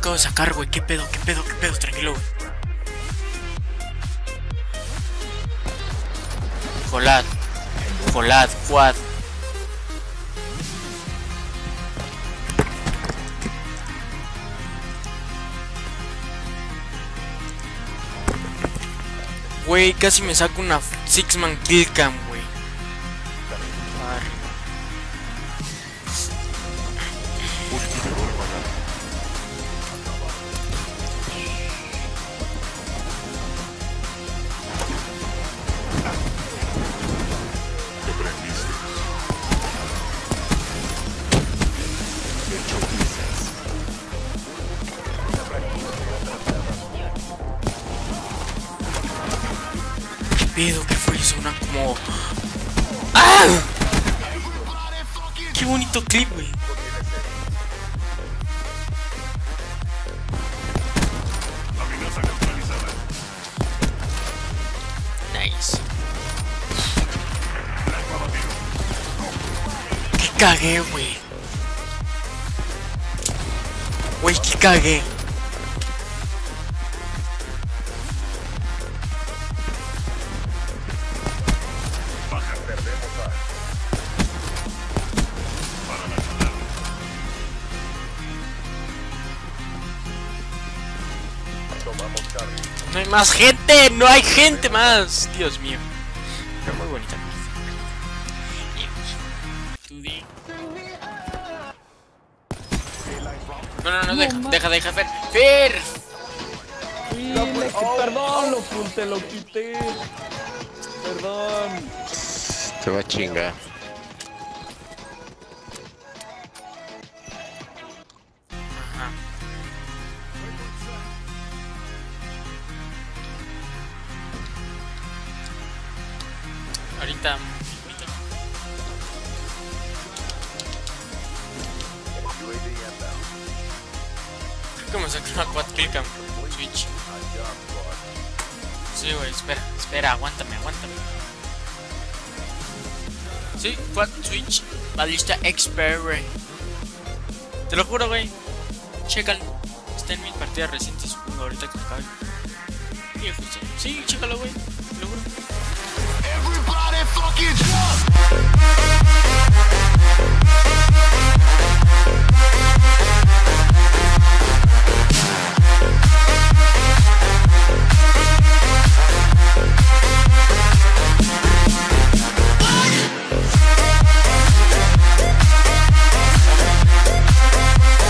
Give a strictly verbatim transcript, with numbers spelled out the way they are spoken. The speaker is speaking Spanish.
acabo de sacar, güey. ¿Qué pedo? ¿Qué pedo? ¿Qué pedo? Tranquilo, güey. Colad. Colad, quad. Güey, casi me saco una six man kill cam, güey. Pedo, ¿qué fue eso? Una como... ¡Ah! ¡Qué bonito clip, güey! Nice. ¡Qué cagué, güey! Güey, ¿qué cagué? No hay más gente, no hay gente más. Dios mío. Pero muy bonita. No, no, no, deja, deja, deja, Fer. Fer. No, pues, oh, perdón, lo apunté, lo quité. Perdón. Te va a chingar. Ajá. Ahorita. Creo que me saco una quad kill cam Switch. Sí, güey, espera, espera, aguántame, aguántame. Sí, quad Switch, balista expert, güey. Te lo juro, güey. Chécalo. Está en mis partidas recientes, supongo, ahorita que acabe. Sí, chécalo, güey. Te lo juro. Everybody fucking jump!